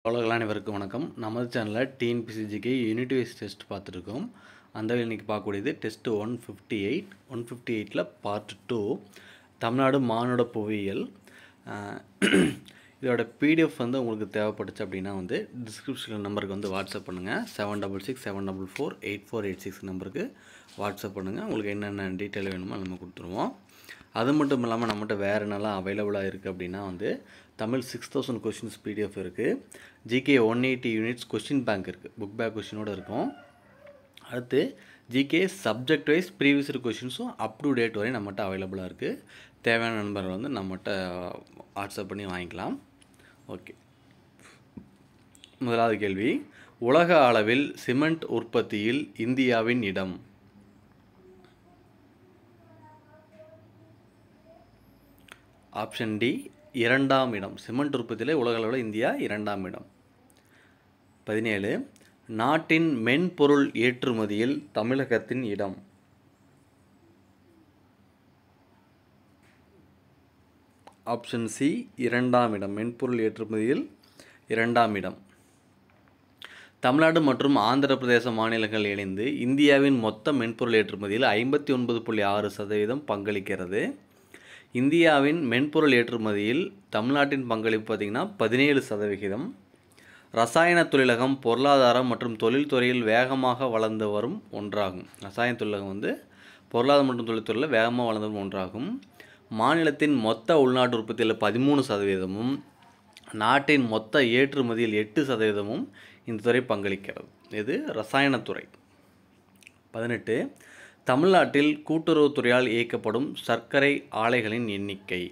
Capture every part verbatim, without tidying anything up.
அவ்வளோலாம் அனைவருக்கும் வணக்கம். நமது சேனலில் டிஎன்பிஎஸ்சிக்கு யூனிட் வைஸ் டெஸ்ட் பார்த்துருக்கோம். அந்த வகையில் இன்றைக்கி பார்க்கக்கூடியது test one fifty eight one fifty எயிட்டில் பார்ட் டூ தமிழ்நாடு மானுட புவியியல். இதோட பிடிஎஃப் வந்து உங்களுக்கு தேவைப்பட்டுச்சு அப்படின்னா வந்து டிஸ்கிரிப்ஷன் நம்பருக்கு வந்து வாட்ஸ்அப் பண்ணுங்கள். Seven double six seven double four eight four eight six நம்பருக்கு வாட்ஸ்அப் பண்ணுங்கள். உங்களுக்கு என்னென்ன டீட்டெயில் வேணுமோ நம்ம கொடுத்துருவோம். அது மட்டும் இல்லாமல் நம்மகிட்ட வேறு என்னெல்லாம் அவைலபிளாக இருக்குது அப்படின்னா வந்து Tamil six thousand questions PDF இருக்குது. GK one eighty units question bank இருக்குது, புக் பேக் கொஷினோடு இருக்கும். அடுத்து ஜிகே சப்ஜெக்ட் வைஸ் ப்ரீவியஸ் கொஷின்ஸும் அப் டு டேட் வரை நம்மகிட்ட அவைலபிளாக இருக்குது. தேவையான நண்பர்கள் வந்து நம்மகிட்ட வாட்ஸ்அப் பண்ணி வாங்கிக்கலாம். ஓகே, முதலாவது கேள்வி, உலக அளவில் சிமெண்ட் உற்பத்தியில் இந்தியாவின் இடம்? ஆப்ஷன் டி இரண்டாம் இடம். சிமெண்ட் உற்பத்தியில் உலக அளவில் இந்தியா இரண்டாம் இடம். பதினேழு, நாட்டின் மென்பொருள் ஏற்றுமதியில் தமிழகத்தின் இடம்? ஆப்ஷன் சி இரண்டாம் இடம். மென்பொருள் ஏற்றுமதியில் இரண்டாம் இடம். தமிழ்நாடு மற்றும் ஆந்திர பிரதேச மாநிலங்கள் இணைந்து இந்தியாவின் மொத்த மென்பொருள் ஏற்றுமதியில் ஐம்பத்தி ஒன்பது புள்ளி ஆறு சதவீதம் பங்களிக்கிறது. இந்தியாவின் மென்பொருள் ஏற்றுமதியில் தமிழ்நாட்டின் பங்களிப்பு பார்த்திங்கன்னா பதினேழு சதவிகிதம். ரசாயன தொழிலகம் பொருளாதாரம் மற்றும் தொழில்துறையில் வேகமாக வளர்ந்து வரும் ஒன்றாகும். ரசாயன தொழிலகம் வந்து பொருளாதாரம் மற்றும் தொழில்துறையில் வேகமாக வளர்ந்து வரும் ஒன்றாகும். மாநிலத்தின் மொத்த உள்நாட்டு உற்பத்தியில் பதிமூணு சதவீதமும் நாட்டின் மொத்த ஏற்றுமதியில் எட்டு சதவீதமும் இந்த துறை பங்களிக்கிறது. இது ரசாயனத்துறை. பதினெட்டு, தமிழ்நாட்டில் கூட்டுறவுத்துறையால் இயக்கப்படும் சர்க்கரை ஆலைகளின் எண்ணிக்கை?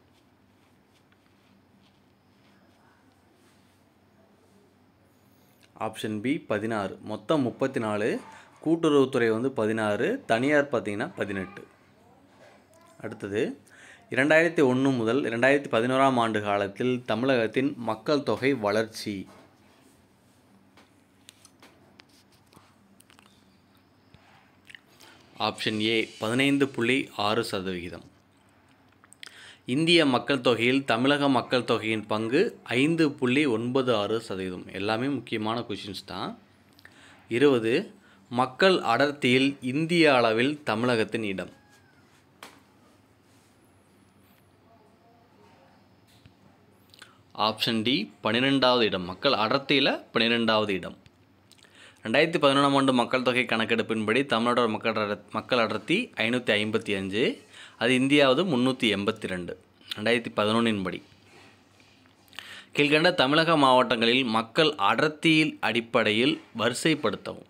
ஆப்ஷன் பி பதினாறு. மொத்தம் முப்பத்தி நாலு, கூட்டுறவுத்துறை வந்து பதினாறு, தனியார் பார்த்திங்கன்னா பதினெட்டு. அடுத்தது, இரண்டாயிரத்தி ஒன்று முதல் இரண்டாயிரத்தி பதினோராம் ஆண்டு காலத்தில் தமிழகத்தின் மக்கள் தொகை வளர்ச்சி? ஆப்ஷன் ஏ பதினைந்து புள்ளி ஆறு சதவிகிதம். இந்திய மக்கள் தொகையில் தமிழக மக்கள் தொகையின் பங்கு ஐந்து புள்ளி ஒன்பது ஆறு சதவீதம். எல்லாமே முக்கியமான கொஷின்ஸ் தான். இருபது, மக்கள் அடர்த்தியில் இந்திய அளவில் தமிழகத்தின் இடம்? ஆப்ஷன் டி பன்னிரெண்டாவது இடம். மக்கள் அடர்த்தியில் பன்னிரெண்டாவது இடம். ரெண்டாயிரத்தி பதினொன்றாம் ஆண்டு மக்கள் தொகை கணக்கெடுப்பின்படி தமிழ்நாட்டோட மக்கள் மக்கள் அடர்த்தி ஐநூற்றி ஐம்பத்தி அஞ்சு, அது இந்தியாவது முந்நூற்றி எண்பத்தி ரெண்டு ரெண்டாயிரத்தி பதினொன்றின் படி. கீழ்கண்ட தமிழக மாவட்டங்களில் மக்கள் அடர்த்தியில் அடிப்படையில் வரிசைப்படுத்தவும்?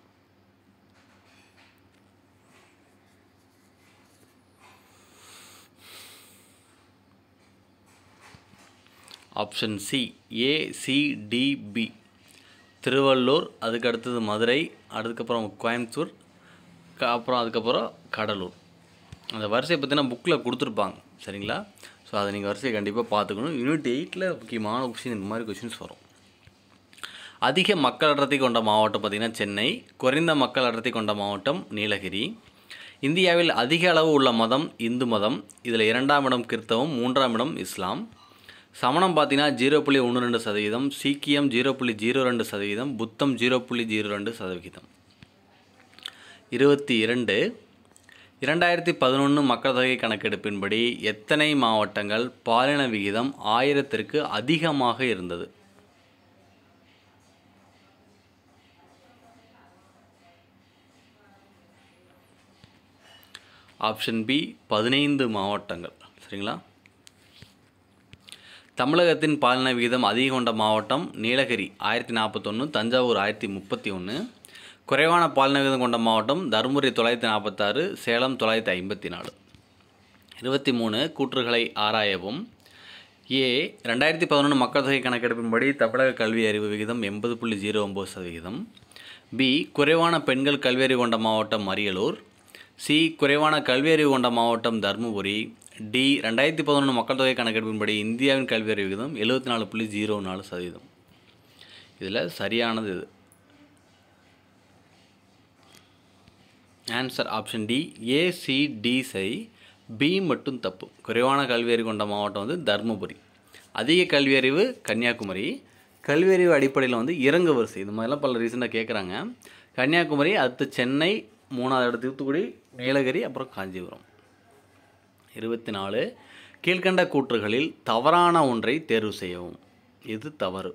Option C A C D B. திருவள்ளூர், அதுக்கு அடுத்தது மதுரை, அதுக்கப்புறம் கோயம்புத்தூர், அப்புறம் அதுக்கப்புறம் கடலூர். அந்த வரிசையை பற்றினா புக்கில் கொடுத்துருப்பாங்க, சரிங்களா? ஸோ அதை நீங்கள் வரிசையை கண்டிப்பாக பார்த்துக்கணும். யூனிட் எயிட்டில் முக்கியமான கொஷின் இந்த மாதிரி கொஷின்ஸ் வரும். அதிக மக்கள் அடர்த்தி கொண்ட மாவட்டம் பார்த்திங்கன்னா சென்னை. குறைந்த மக்கள் அடர்த்தி கொண்ட மாவட்டம் நீலகிரி. இந்தியாவில் அதிக அளவு உள்ள மதம் இந்து மதம். இதில் இரண்டாம் இடம் கிறிஸ்தவம், மூன்றாம் இடம் இஸ்லாம். சமணம் பார்த்தீங்கன்னா ஜீரோ புள்ளி ஒன்று ரெண்டு சதவீதம், சீக்கியம் ஜீரோ புள்ளி ஜீரோ ரெண்டு சதவீதம், புத்தம் ஜீரோ புள்ளி ஜீரோ ரெண்டு சதவிகிதம். இருபத்தி இரண்டு, இரண்டாயிரத்தி பதினொன்று மக்கள் தொகை கணக்கெடுப்பின்படி எத்தனை மாவட்டங்கள் பாலின விகிதம் ஆயிரத்திற்கு அதிகமாக இருந்தது? ஆப்ஷன் பி பதினைந்து மாவட்டங்கள், சரிங்களா? தமிழகத்தின் பாலின விகிதம் அதிகம் கொண்ட மாவட்டம் நீலகிரி ஆயிரத்தி நாற்பத்தொன்று, தஞ்சாவூர் ஆயிரத்தி முப்பத்தி ஒன்று. குறைவான பாலின விகிதம் கொண்ட மாவட்டம் தருமபுரி தொள்ளாயிரத்தி நாற்பத்தாறு, சேலம் தொள்ளாயிரத்தி ஐம்பத்தி நாலு. இருபத்தி மூணு, கூற்றுகளை ஆராயவும். ஏ ரெண்டாயிரத்தி பதினொன்று மக்கள் தொகை கணக்கெடுப்பின்படி தமிழக கல்வி அறிவு விகிதம் எண்பது புள்ளி ஜீரோ ஒம்பது சதவீதம். பி குறைவான பெண்கள் கல்வியறிவு கொண்ட மாவட்டம் அரியலூர். சி குறைவான கல்வியறிவு கொண்ட மாவட்டம் தருமபுரி. டி ரெண்டாயிரத்தி பதினொன்று மக்கள் தொகை கணக்கெடுப்பின்படி இந்தியாவின் கல்வியறிவு விகிதம் எழுபத்தி நாலு புள்ளி ஜீரோ நாலு சதவீதம். இதில் சரியானது இது. ஆன்சர் ஆப்ஷன் டி ஏசிடி சரி, பி மட்டும் தப்பு. குறைவான கல்வியறிவு கொண்ட மாவட்டம் வந்து தருமபுரி. அதிக கல்வியறிவு கன்னியாகுமரி. கல்வியறிவு அடிப்படையில் வந்து இறங்கு வரிசை, இது மாதிரிலாம் பல ரீசெண்டாக கேட்குறாங்க. கன்னியாகுமரி, அடுத்து சென்னை, மூணாவது இடத்து தூத்துக்குடி, நீலகிரி, அப்புறம் காஞ்சிபுரம். இருபத்தி நாலு கீழ்கண்ட கூற்றுகளில் தவறான ஒன்றை தேர்வு செய்யவும். இது தவறு.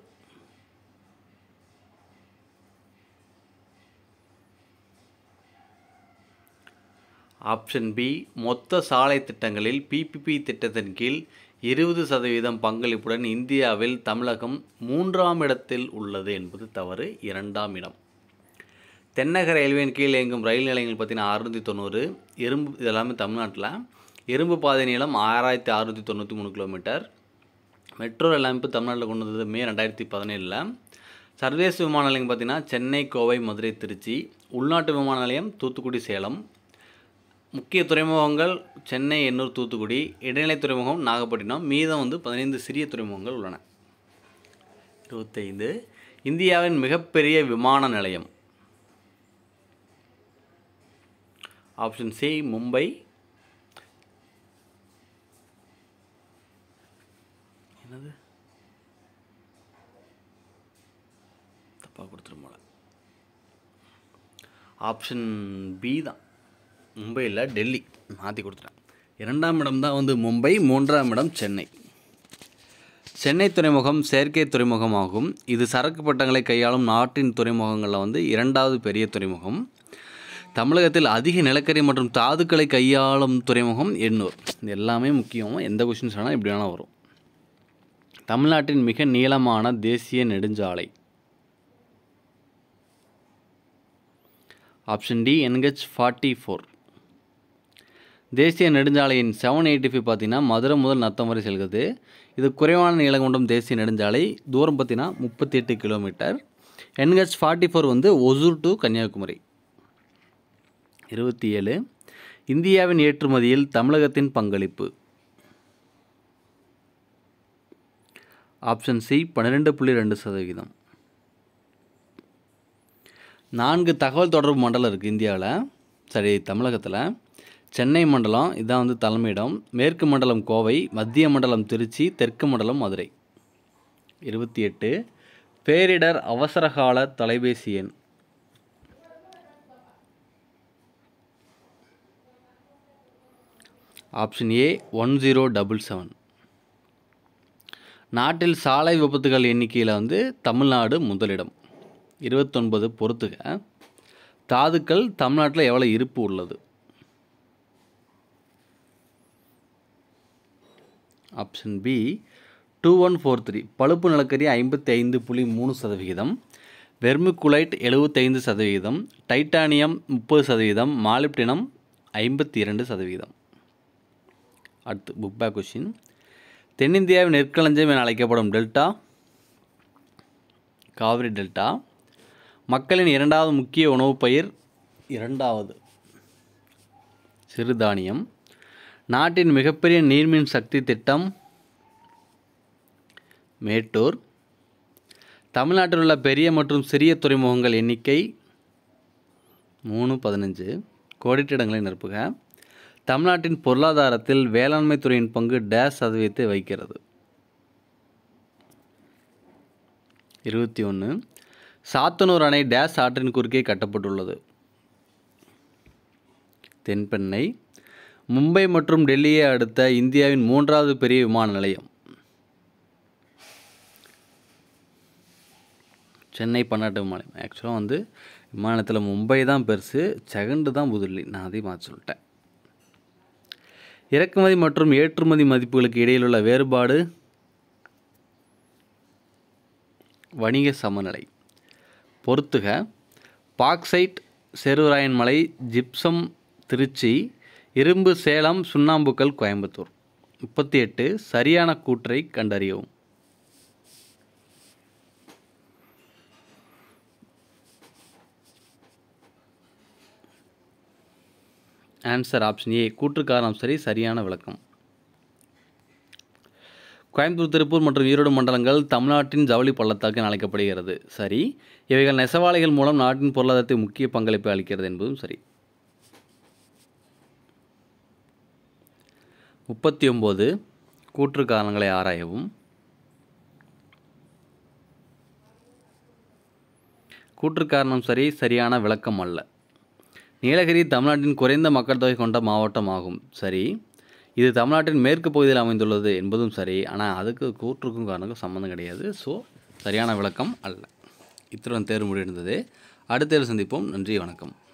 ஆப்ஷன் பி, மொத்த சாலை திட்டங்களில் பிபிபி திட்டத்தின் கீழ் இருபது சதவீதம் பங்களிப்புடன் இந்தியாவில் தமிழகம் மூன்றாம் இடத்தில் உள்ளது என்பது தவறு, இரண்டாம் இடம். தென்னக ரயில்வேயின் கீழ் இயங்கும் ரயில் நிலையங்கள் பார்த்தீங்கன்னா அறுநூற்றி தொண்ணூறு, இரும்பு இதெல்லாமே தமிழ்நாட்டில். இரும்பு பாதை நீளம் ஆறாயிரத்தி அறுநூற்றி தொண்ணூற்றி மூணு கிலோமீட்டர். மெட்ரோ ரயில் அமைப்பு தமிழ்நாட்டில் கொண்டு வந்தது மே ரெண்டாயிரத்தி பதினேழில். சர்வதேச விமான நிலையம் பார்த்திங்கன்னா சென்னை, கோவை, மதுரை, திருச்சி. உள்நாட்டு விமான நிலையம் தூத்துக்குடி, சேலம். முக்கிய துறைமுகங்கள் சென்னை, எண்ணூர், தூத்துக்குடி. இடைநிலை துறைமுகம் நாகப்பட்டினம். மீதம் வந்து பதினைந்து சிறிய துறைமுகங்கள் உள்ளன. இருபத்தைந்து இந்தியாவின் மிகப்பெரிய விமான நிலையம். Option C, Mumbai. என்னது தப்பாக கொடுத்துருமோல. ஆப்ஷன் பி தான், மும்பையில் டெல்லி மாற்றி கொடுத்துட்டேன். இரண்டாம் இடம் தான் வந்து மும்பை, மூன்றாம் இடம் சென்னை. சென்னை துறைமுகம் செயற்கை துறைமுகம் ஆகும். இது சரக்கு பட்டங்களை கையாளும் நாட்டின் துறைமுகங்களில் வந்து இரண்டாவது பெரிய துறைமுகம். தமிழகத்தில் அதிக நிலக்கரி மற்றும் தாதுக்களை கையாளும் துறைமுகம் எண்ணூர். இது எல்லாமே முக்கியம். எந்த கொஷின்ஸ் வேணால் இப்படி வேணால் வரும். தமிழ்நாட்டின் மிக நீளமான தேசிய நெடுஞ்சாலை. Option D, N H forty four. தேசிய நெடுஞ்சாலையின் செவன் எயிட்டி ஃபைவ் பார்த்தீங்கன்னா மதுரை முதல் நத்தம் வரை செல்கிறது. இது குறைவான நீளம் கொண்டும் தேசிய நெடுஞ்சாலை. தூரம் பார்த்தீங்கன்னா முப்பத்தி எட்டு கிலோமீட்டர். என்ஹெச் ஃபார்ட்டி ஃபோர் வந்து ஒசூர் டு கன்னியாகுமரி. இருபத்தி ஏழு இந்தியாவின் ஏற்றுமதியில் தமிழகத்தின் பங்களிப்பு. ஆப்ஷன் சி, பன்னிரெண்டு புள்ளி ரெண்டு சதவீதம். நான்கு தகவல் தொடர்பு மண்டலம் இருக்குது இந்தியாவில், சரி தமிழகத்தில். சென்னை மண்டலம் இதுதான் வந்து தலைமையிடம். மேற்கு மண்டலம் கோவை, மத்திய மண்டலம் திருச்சி, தெற்கு மண்டலம் மதுரை. இருபத்தி எட்டு பேரிடர் அவசரகால தொலைபேசி எண். Option A, one zero double seven. நாட்டில் சாலை விபத்துகள் எண்ணிக்கையில் வந்து தமிழ்நாடு முதலிடம். இருபத்தொன்பது பொறுத்துக. தாதுக்கள் தமிழ்நாட்டில் எவ்வளோ இருப்பு உள்ளது? Option B, two one four three. பழுப்பு நிலக்கரி ஐம்பத்தி ஐந்து புள்ளி மூணு சதவிகிதம், வெர்மிகுலைட் எழுபத்தைந்து சதவிகிதம், டைட்டானியம் முப்பது சதவீதம், மாலிப்டினம் ஐம்பத்தி இரண்டு சதவீதம். அடுத்து புக் பேக் கொஷின். தென்னிந்தியாவின் நெற்களஞ்சியம் என அழைக்கப்படும் டெல்டா காவிரி டெல்டா. மக்களின் இரண்டாவது முக்கிய உணவுப் பயிர். இரண்டாவது சிறுதானியம். நாட்டின் மிகப்பெரிய நீர்மின் சக்தி திட்டம் மேட்டூர். தமிழ்நாட்டில் உள்ள பெரிய மற்றும் சிறிய துறைமுகங்கள் எண்ணிக்கை மூணு பதினஞ்சு. கோடிட்டிடங்களை நிரப்புக. தமிழ்நாட்டின் பொருளாதாரத்தில் வேளாண்மை துறையின் பங்கு டேஸ் சதவீதத்தை வைக்கிறது. இருபத்தி ஒன்று சாத்தனூர் அணை டேஸ் ஆற்றின் குறுக்கே கட்டப்பட்டுள்ளது. தென்பெண்ணை. மும்பை மற்றும் டெல்லியை அடுத்த இந்தியாவின் மூன்றாவது பெரிய விமான நிலையம். சென்னை பன்னாட்டு விமான நிலையம். ஆக்சுவலாக வந்து விமானத்தில் மும்பை தான் பெருசு, செகண்டு தான் புதுடெல்லி. நான் அதையும் மாற்றி சொல்லிட்டேன். இறக்குமதி மற்றும் ஏற்றுமதி மதிப்புகளுக்கு இடையிலுள்ள வேறுபாடு வணிக சமநிலை. பொறுத்துக. பாக்சைட் சேர்வராயன் மலை, ஜிப்சம் திருச்சி, இரும்பு சேலம், சுண்ணாம்புக்கல் கோயம்புத்தூர். முப்பத்தி எட்டு சரியான கூற்றை கண்டறியவும். ஆன்சர் ஆப்ஷன் ஏ, கூற்று காரணம் சரி, சரியான விளக்கம். கோயம்புத்தூர், திருப்பூர் மற்றும் ஈரோடு மண்டலங்கள் தமிழ்நாட்டின் ஜவுளி பள்ளத்தாக்கு என அழைக்கப்படுகிறது. சரி. இவைகள் நெசவாலைகள் மூலம் நாட்டின் பொருளாதாரத்தை முக்கிய பங்களிப்பை அளிக்கிறது என்பதும் சரி. முப்பத்தி ஒம்பது கூற்று காரணங்களை ஆராயவும். கூற்று காரணம் சரி, சரியான விளக்கம் அல்ல. நீலகிரி தமிழ்நாட்டின் குறைந்த மக்கள் தொகை கொண்ட மாவட்டம் ஆகும். சரி. இது தமிழ்நாட்டின் மேற்கு பகுதியில் அமைந்துள்ளது என்பதும் சரி. ஆனால் அதுக்கு கூற்றுக்கும் காரணக்கும் சம்மந்தம் கிடையாது. ஸோ சரியான விளக்கம் அல்ல. இத்துடன் தேர்வு முடிந்தது. அடுத்த தேர்வு சந்திப்போம். நன்றி, வணக்கம்.